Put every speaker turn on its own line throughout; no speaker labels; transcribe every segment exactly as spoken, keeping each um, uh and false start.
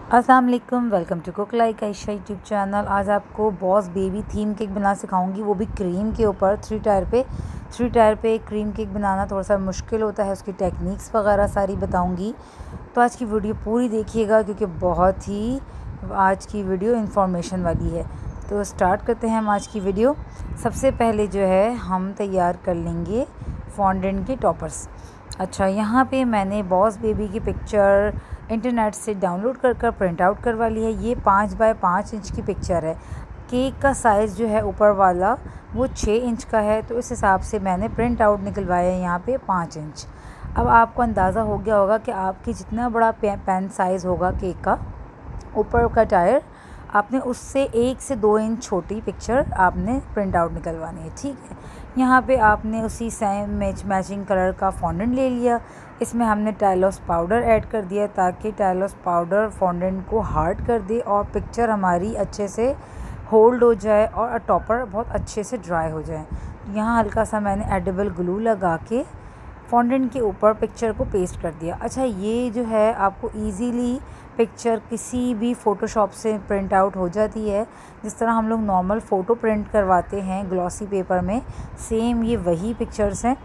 अस्सलाम वालेकुम, welcome to cook like Ayesha YouTube channel. आज आपको बॉस बेबी थीम केक बना सिखाऊंगी, वो भी क्रीम के ऊपर। थ्री टायर पे थ्री टायर पे क्रीम केक बनाना थोड़ा सा मुश्किल होता है, उसकी टेक्निक्स वगैरह सारी बताऊंगी। तो आज की वीडियो पूरी देखिएगा क्योंकि बहुत ही आज की वीडियो इंफॉर्मेशन वाली है। तो स्टार्ट करते हैं हम आज की वीडियो। सबसे पहले जो है हम तैयार कर लेंगे फॉन्डेंट के टॉपर्स। अच्छा, यहाँ पे मैंने बॉस बेबी की पिक्चर इंटरनेट से डाउनलोड कर कर प्रिंट आउट करवा ली है। ये पाँच बाय पाँच इंच की पिक्चर है। केक का साइज़ जो है ऊपर वाला वो छः इंच का है, तो इस हिसाब से मैंने प्रिंट आउट निकलवाया है यहाँ पे पाँच इंच। अब आपको अंदाज़ा हो गया होगा कि आपकी जितना बड़ा पेन साइज़ होगा केक का ऊपर का टायर, आपने उससे एक से दो इंच छोटी पिक्चर आपने प्रिंट आउट निकलवानी है। ठीक है, यहाँ पे आपने उसी सेम मैच मैचिंग कलर का फॉन्डेंट ले लिया। इसमें हमने टाइलोस पाउडर ऐड कर दिया ताकि टाइलोस पाउडर फॉन्डेंट को हार्ड कर दे और पिक्चर हमारी अच्छे से होल्ड हो जाए और टॉपर बहुत अच्छे से ड्राई हो जाए। यहाँ हल्का सा मैंने एडिबल ग्लू लगा के फॉन्डेंट के ऊपर पिक्चर को पेस्ट कर दिया। अच्छा, ये जो है आपको इजीली पिक्चर किसी भी फ़ोटोशॉप से प्रिंट आउट हो जाती है। जिस तरह हम लोग नॉर्मल फ़ोटो प्रिंट करवाते हैं ग्लॉसी पेपर में, सेम ये वही पिक्चर्स हैं।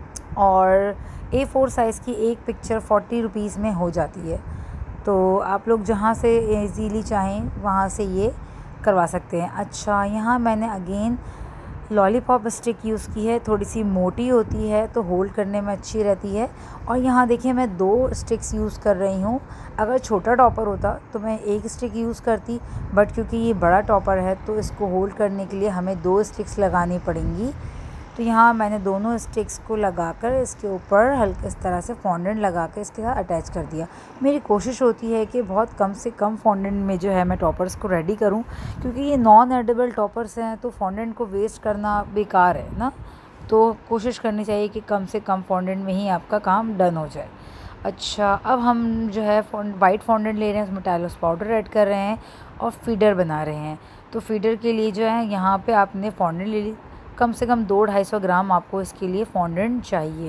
और ए फोर साइज़ की एक पिक्चर फोर्टी रुपीज़ में हो जाती है। तो आप लोग जहाँ से इजीली चाहें वहाँ से ये करवा सकते हैं। अच्छा, यहाँ मैंने अगेन लॉलीपॉप स्टिक यूज़ की है। थोड़ी सी मोटी होती है तो होल्ड करने में अच्छी रहती है। और यहाँ देखिए मैं दो स्टिक्स यूज़ कर रही हूँ। अगर छोटा टॉपर होता तो मैं एक स्टिक यूज़ करती, बट क्योंकि ये बड़ा टॉपर है तो इसको होल्ड करने के लिए हमें दो स्टिक्स लगानी पड़ेंगी। तो यहाँ मैंने दोनों स्टिक्स को लगाकर इसके ऊपर हल्के इस तरह से फॉन्डेंट लगा कर इसके साथ अटैच कर दिया। मेरी कोशिश होती है कि बहुत कम से कम फॉन्डेंट में जो है मैं टॉपर्स को रेडी करूँ, क्योंकि ये नॉन एडिबल टॉपर्स हैं तो फॉन्डेंट को वेस्ट करना बेकार है ना। तो कोशिश करनी चाहिए कि कम से कम फॉन्डेंट में ही आपका काम डन हो जाए। अच्छा, अब हम जो है वाइट फॉन्डेंट ले रहे हैं, उसमें टाइलोस पाउडर ऐड कर रहे हैं और फीडर बना रहे हैं। तो फीडर के लिए जो है यहाँ पे आपने फॉन्डेंट ले ली, कम से कम दो ढाई सौ ग्राम आपको इसके लिए फॉन्डेंट चाहिए।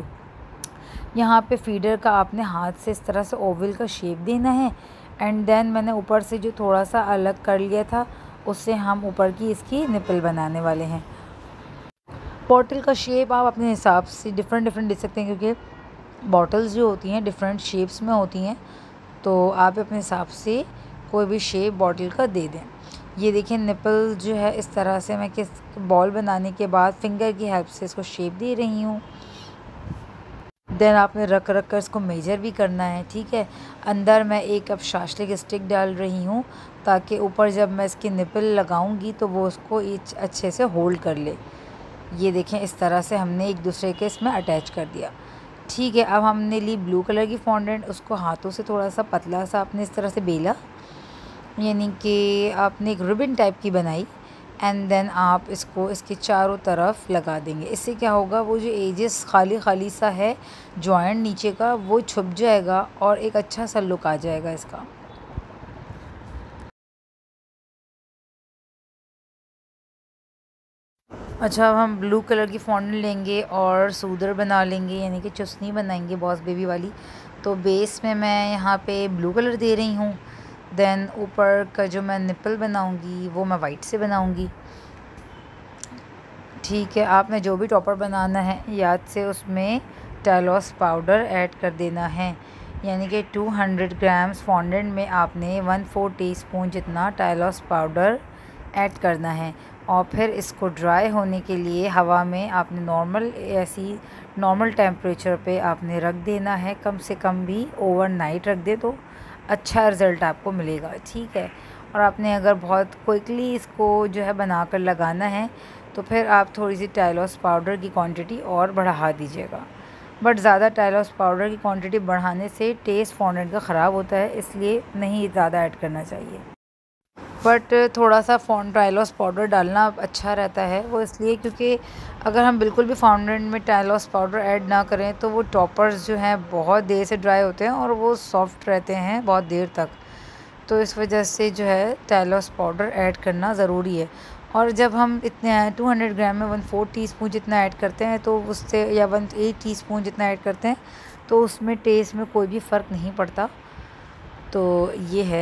यहाँ पे फीडर का आपने हाथ से इस तरह से ओवल का शेप देना है। एंड देन मैंने ऊपर से जो थोड़ा सा अलग कर लिया था उससे हम ऊपर की इसकी निपल बनाने वाले हैं। बॉटल का शेप आप अपने हिसाब से डिफरेंट डिफरेंट दे सकते हैं, क्योंकि बॉटल्स जो होती हैं डिफरेंट शेप्स में होती हैं, तो आप अपने हिसाब से कोई भी शेप बॉटल का दे दें। ये देखिए निपल जो है इस तरह से मैं किस बॉल बनाने के बाद फिंगर की हेल्प से इसको शेप दे रही हूँ। देन आपने रख रख कर इसको मेजर भी करना है। ठीक है, अंदर मैं एक अब शाशलिक स्टिक डाल रही हूँ ताकि ऊपर जब मैं इसकी निपल लगाऊंगी तो वो उसको अच्छे से होल्ड कर ले। ये देखें इस तरह से हमने एक दूसरे के इसमें अटैच कर दिया। ठीक है, अब हमने ली ब्लू कलर की फॉन्डेंट, उसको हाथों से थोड़ा सा पतला सा आपने इस तरह से बेला, यानी कि आपने एक रिबन टाइप की बनाई। एंड देन आप इसको इसके चारों तरफ लगा देंगे। इससे क्या होगा, वो जो एजेस खाली खाली सा है जॉइंट नीचे का वो छुप जाएगा और एक अच्छा सा लुक आ जाएगा इसका। अच्छा, अब हम ब्लू कलर की फॉन्डेंट लेंगे और सूदर बना लेंगे, यानी कि चुसनी बनाएंगे बॉस बेबी वाली। तो बेस में मैं यहाँ पे ब्लू कलर दे रही हूँ। देन ऊपर का जो मैं निपल बनाऊंगी वो मैं वाइट से बनाऊंगी। ठीक है, आपने जो भी टॉपर बनाना है याद से उसमें टाइलोस पाउडर ऐड कर देना है, यानी कि दो सौ ग्राम्स फॉन्डेंट में आपने वन फोर टीस्पून जितना टाइलोस पाउडर ऐड करना है। और फिर इसको ड्राई होने के लिए हवा में आपने नॉर्मल ऐसी नॉर्मल टेम्परेचर पे आपने रख देना है। कम से कम भी ओवरनाइट रख दे तो अच्छा रिज़ल्ट आपको मिलेगा। ठीक है, और आपने अगर बहुत क्विकली इसको जो है बनाकर लगाना है तो फिर आप थोड़ी सी टाइलोस पाउडर की क्वांटिटी और बढ़ा दीजिएगा। बट ज़्यादा टाइलोस पाउडर की क्वांटिटी बढ़ाने से टेस्ट फॉन्डेंट का ख़राब होता है, इसलिए नहीं ज़्यादा ऐड करना चाहिए। बट थोड़ा सा फॉन्ड टाइलोस पाउडर डालना अच्छा रहता है, वो इसलिए क्योंकि अगर हम बिल्कुल भी फॉन्डेंट में टाइलोस पाउडर ऐड ना करें तो वो टॉपर्स जो हैं बहुत देर से ड्राई होते हैं और वो सॉफ्ट रहते हैं बहुत देर तक। तो इस वजह से जो है टाइलोस पाउडर ऐड करना ज़रूरी है। और जब हम इतने दो सौ ग्राम में वन फोर टीस्पून जितना ऐड करते हैं तो उससे, या वन एट टीस्पून जितना ऐड करते हैं तो उसमें टेस्ट में कोई भी फ़र्क नहीं पड़ता। तो ये है।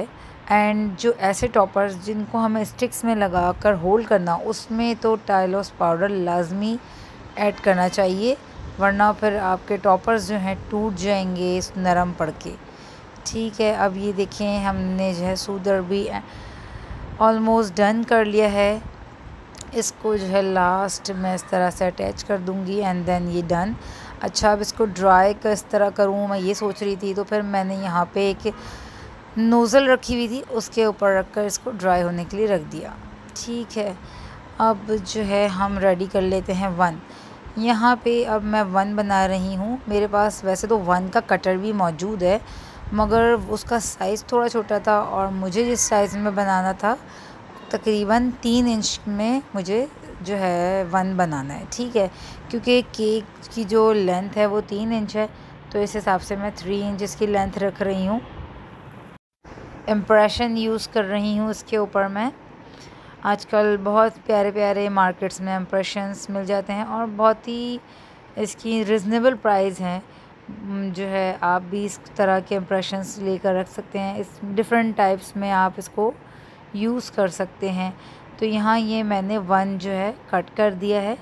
एंड जो ऐसे टॉपर्स जिनको हमें स्टिक्स में लगा कर होल्ड करना, उसमें तो टाइलोस पाउडर लाजमी ऐड करना चाहिए, वरना फिर आपके टॉपर्स जो हैं टूट जाएंगे नरम पड़ के। ठीक है, अब ये देखें हमने जो है सूदर भी ऑलमोस्ट डन कर लिया है। इसको जो है लास्ट में इस तरह से अटैच कर दूंगी एंड देन ये डन। अच्छा, अब इसको ड्राई किस तरह करूँ मैं ये सोच रही थी, तो फिर मैंने यहाँ पे एक नोज़ल रखी हुई थी, उसके ऊपर रख कर इसको ड्राई होने के लिए रख दिया। ठीक है, अब जो है हम रेडी कर लेते हैं वन। यहाँ पे अब मैं वन बना रही हूँ। मेरे पास वैसे तो वन का कटर भी मौजूद है, मगर उसका साइज़ थोड़ा छोटा था और मुझे जिस साइज़ में बनाना था तकरीबन तीन इंच में मुझे जो है वन बनाना है। ठीक है, क्योंकि केक की जो लेंथ है वो तीन इंच है, तो इस हिसाब से मैं थ्री इंच की लेंथ रख रही हूँ। इम्प्रेशन यूज़ कर रही हूँ इसके ऊपर मैं। आजकल बहुत प्यारे प्यारे मार्केट्स में इम्प्रेशंस मिल जाते हैं और बहुत ही इसकी रिजनेबल प्राइस हैं। जो है आप भी इस तरह के इम्प्रेशंस लेकर रख सकते हैं। इस डिफरेंट टाइप्स में आप इसको यूज़ कर सकते हैं। तो यहाँ ये मैंने वन जो है कट कर दिया है।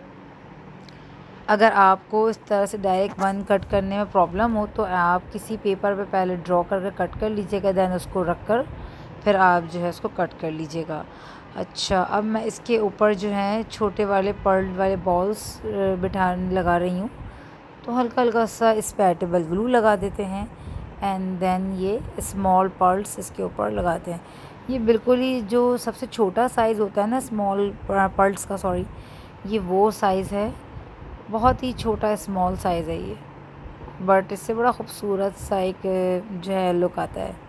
अगर आपको इस तरह से डायरेक्ट वन कट करने में प्रॉब्लम हो तो आप किसी पेपर पे पहले ड्रॉ करके कट कर लीजिएगा, देन उसको रख कर फिर आप जो है उसको कट कर लीजिएगा। अच्छा, अब मैं इसके ऊपर जो है छोटे वाले पर्ल वाले बॉल्स बिठा लगा रही हूँ। तो हल्का हल्का सा स्पैटेबल ग्लू लगा देते हैं एंड देन ये स्मॉल पर्ल्स इसके ऊपर लगाते हैं। ये बिल्कुल ही जो सबसे छोटा साइज़ होता है ना स्मॉल पर्ल्स का, सॉरी, ये वो साइज़ है। बहुत ही छोटा स्मॉल साइज़ है ये, बट इससे बड़ा ख़ूबसूरत सा एक जो है लुक आता है।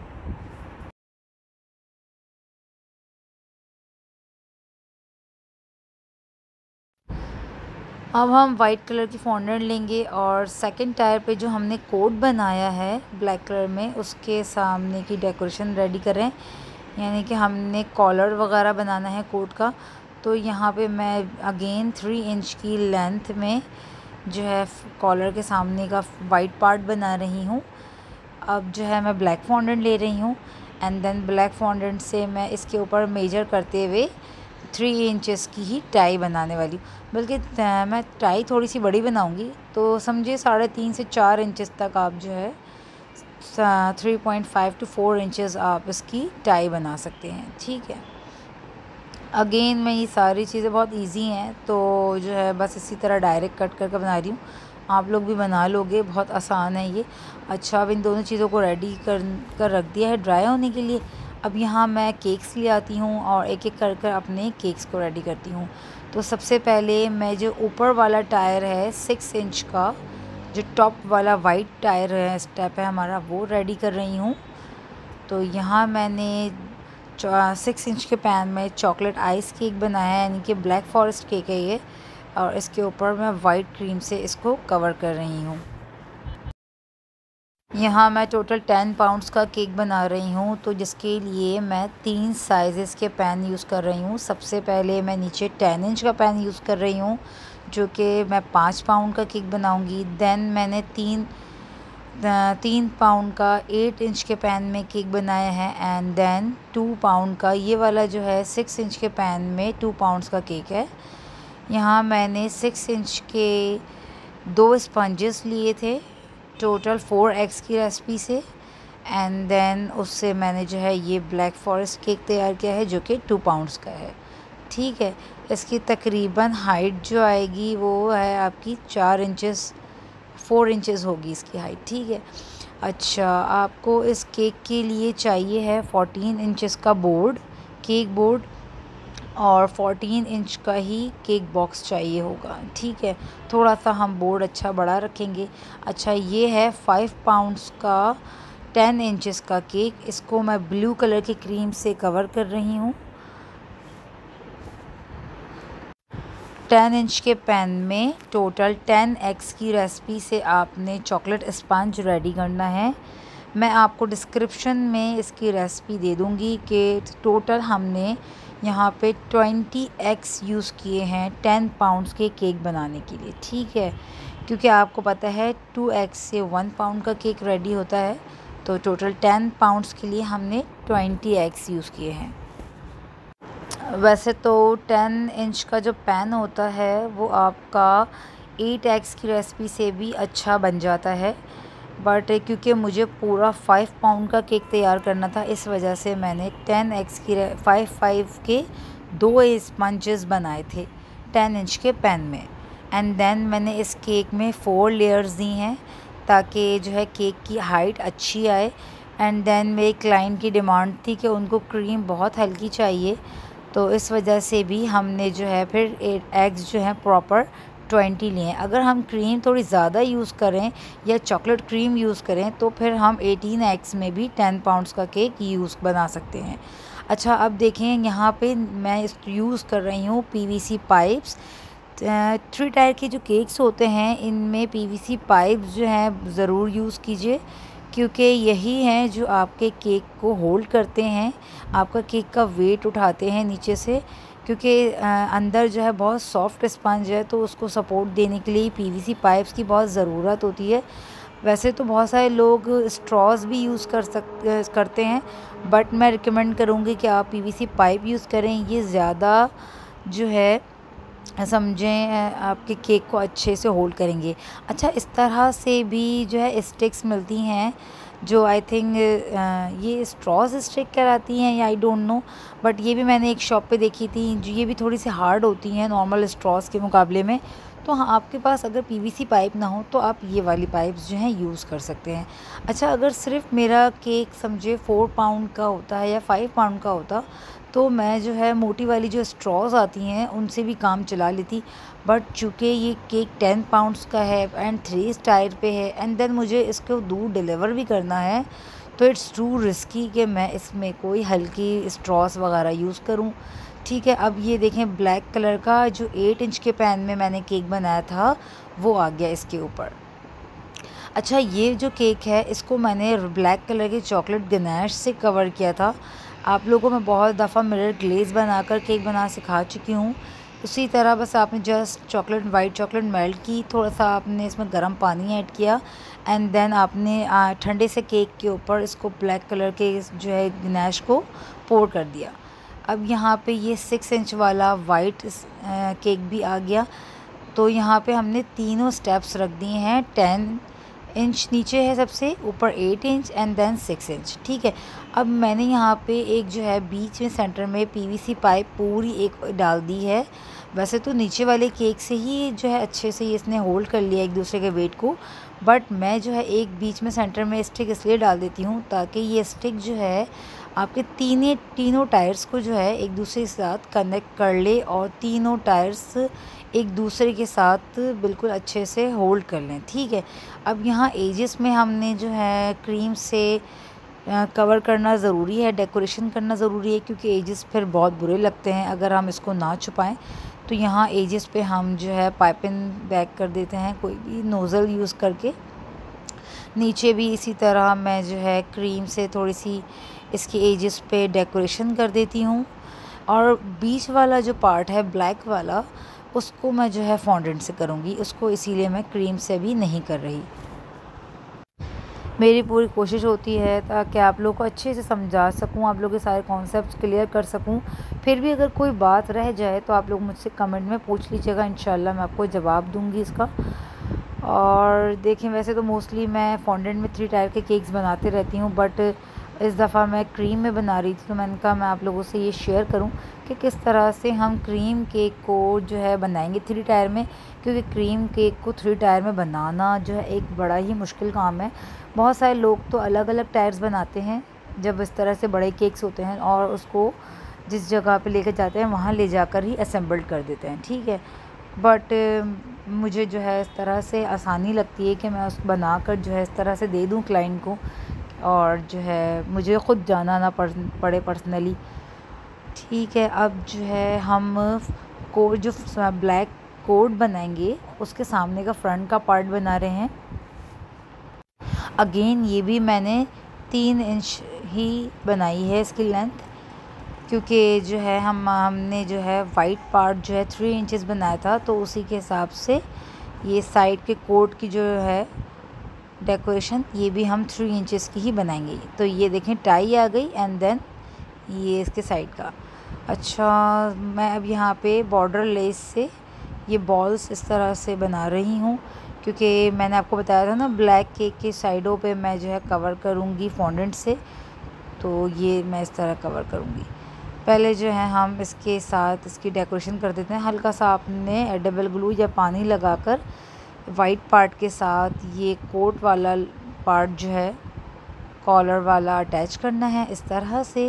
अब हम वाइट कलर की फॉन्डेंट लेंगे और सेकंड टायर पे जो हमने कोट बनाया है ब्लैक कलर में, उसके सामने की डेकोरेशन रेडी करें। यानी कि हमने कॉलर वगैरह बनाना है कोट का। तो यहाँ पे मैं अगेन थ्री इंच की लेंथ में जो है कॉलर के सामने का वाइट पार्ट बना रही हूँ। अब जो है मैं ब्लैक फॉन्डेंट ले रही हूँ एंड देन ब्लैक फॉन्डेंट से मैं इसके ऊपर मेजर करते हुए थ्री इंचेस की ही टाई बनाने वाली हूँ। बल्कि मैं टाई थोड़ी सी बड़ी बनाऊँगी, तो समझिए साढ़े तीन से चार इंचेस तक आप जो है three point five two four inches आप इसकी टाई बना सकते हैं। ठीक है, अगेन मैं ये सारी चीज़ें बहुत इजी हैं, तो जो है बस इसी तरह डायरेक्ट कट करके बना रही हूँ। आप लोग भी बना लोगे, बहुत आसान है ये। अच्छा, अब इन दोनों चीज़ों को रेडी कर कर रख दिया है ड्राई होने के लिए। अब यहाँ मैं केक्स ले आती हूँ और एक एक कर कर अपने केक्स को रेडी करती हूँ। तो सबसे पहले मैं जो ऊपर वाला टायर है सिक्स इंच का, जो टॉप वाला वाइट टायर है स्टेप है हमारा, वो रेडी कर रही हूँ। तो यहाँ मैंने सिक्स इंच के पैन में चॉकलेट आइस केक बनाया है, यानी कि ब्लैक फॉरेस्ट केक है ये, और इसके ऊपर मैं वाइट क्रीम से इसको कवर कर रही हूँ। यहाँ मैं टोटल टेन पाउंड्स का केक बना रही हूँ, तो जिसके लिए मैं तीन साइज़ेस के पैन यूज़ कर रही हूँ। सबसे पहले मैं नीचे टेन इंच का पैन यूज़ कर रही हूँ, जो कि मैं पाँच पाउंड का केक बनाऊँगी। देन मैंने तीन तीन पाउंड का एट इंच के पैन में केक बनाया है एंड देन टू पाउंड का ये वाला जो है सिक्स इंच के पैन में टू पाउंड्स का केक है। यहाँ मैंने सिक्स इंच के दो स्पंजेस लिए थे टोटल फोर एग्स की रेसिपी से, एंड देन उससे मैंने जो है ये ब्लैक फॉरेस्ट केक तैयार किया है, जो कि टू पाउंड्स का है। ठीक है, इसकी तकरीबन हाइट जो आएगी वो है आपकी चार इंचेस फोर इंचेस होगी इसकी हाइट। ठीक है, अच्छा, आपको इस केक के लिए चाहिए है फोर्टीन इंचेस का बोर्ड, केक बोर्ड, और फोर्टीन इंच का ही केक बॉक्स चाहिए होगा। ठीक है, थोड़ा सा हम बोर्ड अच्छा बड़ा रखेंगे। अच्छा, ये है फाइव पाउंड्स का टेन इंचेस का केक। इसको मैं ब्लू कलर की क्रीम से कवर कर रही हूँ। टेन इंच के पैन में टोटल टेन एग्स की रेसिपी से आपने चॉकलेट स्पंज रेडी करना है। मैं आपको डिस्क्रिप्शन में इसकी रेसिपी दे दूँगी कि टोटल हमने यहाँ पे ट्वेंटी एग्स यूज़ किए हैं टेन पाउंड्स के केक बनाने के लिए। ठीक है, क्योंकि आपको पता है टू एग्स से वन पाउंड का केक रेडी होता है, तो टोटल टेन पाउंड्स के लिए हमने ट्वेंटी एग्स यूज़ किए हैं। वैसे तो टेन इंच का जो पैन होता है वो आपका एट एग्स की रेसिपी से भी अच्छा बन जाता है, बट क्योंकि मुझे पूरा फाइव पाउंड का केक तैयार करना था इस वजह से मैंने टेन एग्स की फाइव फाइव के दो स्पंजेस बनाए थे टेन इंच के पैन में। एंड देन मैंने इस केक में फोर लेयर्स दी हैं ताकि जो है केक की हाइट अच्छी आए। एंड देन मेरे क्लाइंट की डिमांड थी कि उनको क्रीम बहुत हल्की चाहिए, तो इस वजह से भी हमने जो है फिर एट एग्स जो हैं प्रॉपर ट्वेंटी लिए हैं। अगर हम क्रीम थोड़ी ज़्यादा यूज़ करें या चॉकलेट क्रीम यूज़ करें तो फिर हम एटीन एग्स में भी टेन पाउंड्स का केक यूज़ बना सकते हैं। अच्छा, अब देखें यहाँ पे मैं इस यूज़ कर रही हूँ पीवीसी पाइप्स। थ्री टायर के जो केक्स होते हैं इनमें पीवीसी पाइप्स जो हैं ज़रूर यूज़ कीजिए, क्योंकि यही हैं जो आपके केक को होल्ड करते हैं, आपका केक का वेट उठाते हैं नीचे से, क्योंकि अंदर जो है बहुत सॉफ्ट स्पंज है तो उसको सपोर्ट देने के लिए पीवीसी पाइप्स की बहुत ज़रूरत होती है। वैसे तो बहुत सारे लोग स्ट्रॉज भी यूज़ कर सक करते हैं, बट मैं रिकमेंड करूँगी कि आप पीवीसी पाइप यूज़ करें। ये ज़्यादा जो है समझें आपके केक को अच्छे से होल्ड करेंगे। अच्छा, इस तरह से भी जो है स्टिक्स मिलती हैं जो आई थिंक ये स्ट्रॉज स्टिक कहलाती हैं या आई डोंट नो, बट ये भी मैंने एक शॉप पे देखी थी जो ये भी थोड़ी सी हार्ड होती हैं नॉर्मल स्ट्रॉज के मुकाबले में। तो हाँ, आपके पास अगर पीवीसी पाइप ना हो तो आप ये वाली पाइप्स जो हैं यूज़ कर सकते हैं। अच्छा, अगर सिर्फ मेरा केक समझे फोर पाउंड का होता है या फाइव पाउंड का होता तो मैं जो है मोटी वाली जो स्ट्रॉज आती हैं उनसे भी काम चला लेती, बट चूँकि ये केक टेन पाउंड्स का है एंड थ्री टायर पे है एंड देन मुझे इसको दूर डिलीवर भी करना है, तो इट्स टू रिस्की कि मैं इसमें कोई हल्की स्ट्रॉस वगैरह यूज़ करूं। ठीक है, अब ये देखें ब्लैक कलर का जो एट इंच के पैन में मैंने केक बनाया था वो आ गया इसके ऊपर। अच्छा, ये जो केक है इसको मैंने ब्लैक कलर के चॉकलेट गनाश से कवर किया था। आप लोगों को मैं बहुत दफ़ा मिरर ग्लेज़ बनाकर केक बना सिखा चुकी हूँ। उसी तरह बस आपने just chocolate white chocolate melt की, थोड़ा सा आपने इसमें गर्म पानी ऐड किया एंड देन आपने ठंडे से केक के ऊपर इसको ब्लैक कलर के जो है गनाश को पोर कर दिया। अब यहाँ पे ये सिक्स इंच वाला वाइट केक भी आ गया। तो यहाँ पे हमने तीनों स्टेप्स रख दिए हैं। टेन इंच नीचे है सबसे ऊपर, eight inch and then six inch. ठीक है, अब मैंने यहाँ पे एक जो है बीच में सेंटर में पीवीसी पाइप पूरी एक डाल दी है। वैसे तो नीचे वाले केक से ही जो है अच्छे से इसने होल्ड कर लिया एक दूसरे के वेट को, बट मैं जो है एक बीच में सेंटर में स्टिक इसलिए डाल देती हूँ ताकि ये स्टिक जो है आपके तीनों तीनों टायर्स को जो है एक दूसरे के साथ कनेक्ट कर ले और तीनों टायर्स एक दूसरे के साथ बिल्कुल अच्छे से होल्ड कर लें। ठीक है, अब यहाँ एजेस में हमने जो है क्रीम से कवर करना ज़रूरी है, डेकोरेशन करना ज़रूरी है, क्योंकि एजेस फिर बहुत बुरे लगते हैं अगर हम इसको ना छुपाएं। तो यहाँ एजेस पे हम जो है पाइपिंग बैक कर देते हैं कोई भी नोज़ल यूज़ करके। नीचे भी इसी तरह मैं जो है क्रीम से थोड़ी सी इसके एजेस पे डेकोरेशन कर देती हूँ, और बीच वाला जो पार्ट है ब्लैक वाला उसको मैं जो है फॉन्डेंट से करूँगी, उसको इसीलिए मैं क्रीम से भी नहीं कर रही। मेरी पूरी कोशिश होती है ताकि आप लोगों को अच्छे से समझा सकूं, आप लोगों के सारे कॉन्सेप्ट्स क्लियर कर सकूं। फिर भी अगर कोई बात रह जाए तो आप लोग मुझसे कमेंट में पूछ लीजिएगा, इंशाल्लाह मैं आपको जवाब दूंगी इसका। और देखें, वैसे तो मोस्टली मैं फॉन्डेंट में थ्री टायर के केक्स बनाते रहती हूँ, बट इस दफ़ा मैं क्रीम में बना रही थी तो मैंने कहा मैं आप लोगों से ये शेयर करूं कि किस तरह से हम क्रीम केक को जो है बनाएंगे थ्री टायर में, क्योंकि क्रीम केक को थ्री टायर में बनाना जो है एक बड़ा ही मुश्किल काम है। बहुत सारे लोग तो अलग अलग टायर्स बनाते हैं जब इस तरह से बड़े केक्स होते हैं, और उसको जिस जगह पे लेकर जाते हैं वहाँ ले जाकर ही असेंबल्ड कर देते हैं। ठीक है, बट मुझे जो है इस तरह से आसानी लगती है कि मैं उसको बनाकर जो है इस तरह से दे दूँ क्लाइंट को, और जो है मुझे ख़ुद जाना ना पड़ पड़े पर्सनली। ठीक है, अब जो है हम को जो ब्लैक कोड बनाएंगे उसके सामने का फ्रंट का पार्ट बना रहे हैं। अगेन ये भी मैंने तीन इंच ही बनाई है इसकी लेंथ, क्योंकि जो है हम हमने जो है वाइट पार्ट जो है थ्री इंचेस बनाया था, तो उसी के हिसाब से ये साइड के कोट की जो है डेकोरेशन ये भी हम थ्री इंचेस की ही बनाएंगे। तो ये देखें टाई आ गई एंड देन ये इसके साइड का। अच्छा, मैं अब यहाँ पे बॉर्डर लेस से ये बॉल्स इस तरह से बना रही हूँ, क्योंकि मैंने आपको बताया था ना ब्लैक केक के साइडों पे मैं जो है कवर करूँगी फॉन्डेंट से, तो ये मैं इस तरह कवर करूँगी। पहले जो है हम इसके साथ इसकी डेकोरेशन कर देते हैं। हल्का सा आपने एडिबल ग्लू या पानी लगाकर वाइट पार्ट के साथ ये कोट वाला पार्ट जो है कॉलर वाला अटैच करना है इस तरह से।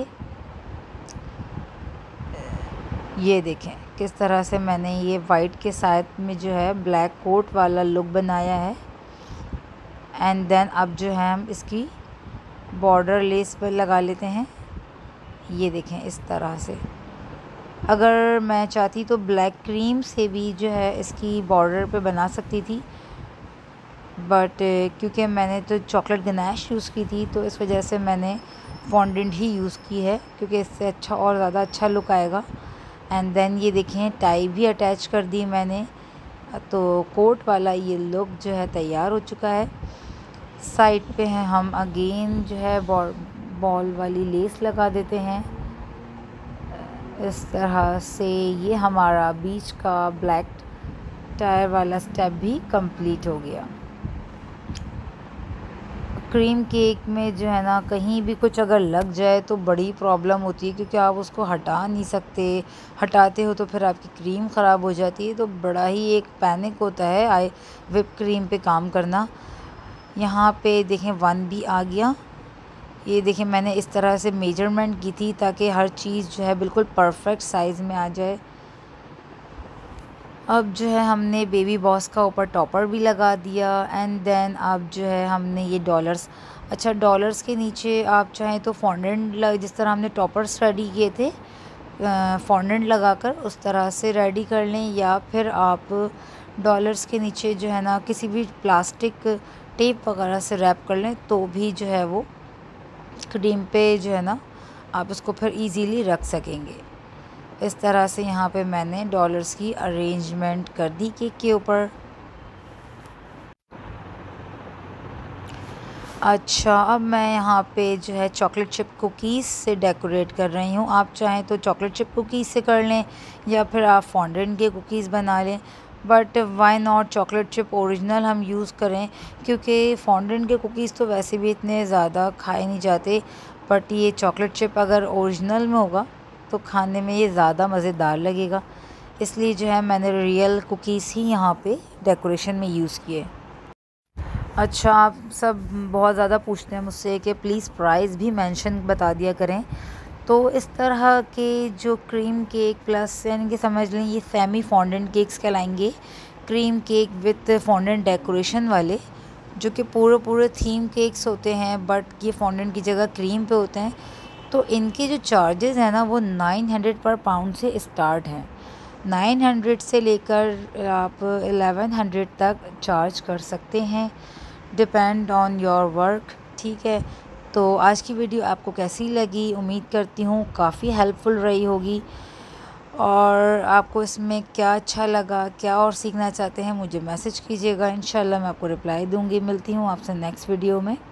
ये देखें किस तरह से मैंने ये वाइट के साथ में जो है ब्लैक कोट वाला लुक बनाया है। एंड देन अब जो है हम इसकी बॉर्डर लेस पर लगा लेते हैं। ये देखें इस तरह से। अगर मैं चाहती तो ब्लैक क्रीम से भी जो है इसकी बॉर्डर पे बना सकती थी, बट क्योंकि मैंने तो चॉकलेट गनाश यूज़ की थी तो इस वजह से मैंने फॉन्डेंट ही यूज़ की है, क्योंकि इससे अच्छा और ज़्यादा अच्छा लुक आएगा। एंड देन ये देखें टाई भी अटैच कर दी मैंने, तो कोट वाला ये लुक जो है तैयार हो चुका है। साइड पे है हम अगेन जो है बॉल बॉल वाली लेस लगा देते हैं इस तरह से। ये हमारा बीच का ब्लैक टायर वाला स्टेप भी कंप्लीट हो गया। क्रीम केक में जो है ना कहीं भी कुछ अगर लग जाए तो बड़ी प्रॉब्लम होती है, क्योंकि आप उसको हटा नहीं सकते, हटाते हो तो फिर आपकी क्रीम ख़राब हो जाती है, तो बड़ा ही एक पैनिक होता है आई विप क्रीम पे काम करना। यहाँ पे देखें वन भी आ गया। ये देखें मैंने इस तरह से मेजरमेंट की थी ताकि हर चीज़ जो है बिल्कुल परफेक्ट साइज़ में आ जाए। अब जो है हमने बेबी बॉस का ऊपर टॉपर भी लगा दिया। एंड देन अब जो है हमने ये डॉलर्स, अच्छा डॉलर्स के नीचे आप चाहें तो फॉन्डेंट लग, जिस तरह हमने टॉपर्स रेडी किए थे फॉन्डेंट लगाकर उस तरह से रेडी कर लें, या फिर आप डॉलर्स के नीचे जो है ना किसी भी प्लास्टिक टेप वगैरह से रैप कर लें, तो भी जो है वो क्रीम पे जो है ना आप उसको फिर इजीली रख सकेंगे। इस तरह से यहाँ पे मैंने डॉलर्स की अरेंजमेंट कर दी केक के ऊपर। अच्छा, अब मैं यहाँ पे जो है चॉकलेट चिप कुकीज़ से डेकोरेट कर रही हूँ। आप चाहें तो चॉकलेट चिप कुकीज़ से कर लें या फिर आप फॉन्डेंट के कुकीज़ बना लें, but why not chocolate chip original हम यूज़ करें, क्योंकि फॉन्डेंट के कुकीज़ तो वैसे भी इतने ज़्यादा खाए नहीं जाते, बट ये चॉकलेट चिप अगर ओरिजिनल में होगा तो खाने में ये ज़्यादा मज़ेदार लगेगा। इसलिए जो है मैंने रियल कुकीज़ ही यहाँ पे डेकोरेशन में यूज़ किए। अच्छा, आप सब बहुत ज़्यादा पूछते हैं मुझसे कि प्लीज़ प्राइस भी मेंशन बता दिया करें। तो इस तरह के जो क्रीम केक प्लस यानी कि समझ लें ये सेमी फॉन्डेंट केक्स कहलाएंगे, cream cake with fondant decoration वाले, जो कि पूरे पूरे थीम केक्स होते हैं बट ये फॉन्डेंट की जगह क्रीम पे होते हैं। तो इनके जो चार्जेस हैं ना वो नाइन हंड्रेड पर पाउंड से स्टार्ट हैं। नाइन हंड्रेड से लेकर आप एलेवन हंड्रेड तक चार्ज कर सकते हैं, डिपेंड ऑन योर वर्क। ठीक है, तो आज की वीडियो आपको कैसी लगी? उम्मीद करती हूँ काफ़ी हेल्पफुल रही होगी। और आपको इसमें क्या अच्छा लगा, क्या और सीखना चाहते हैं, मुझे मैसेज कीजिएगा। इंशाल्लाह मैं आपको रिप्लाई दूँगी। मिलती हूँ आपसे नेक्स्ट वीडियो में।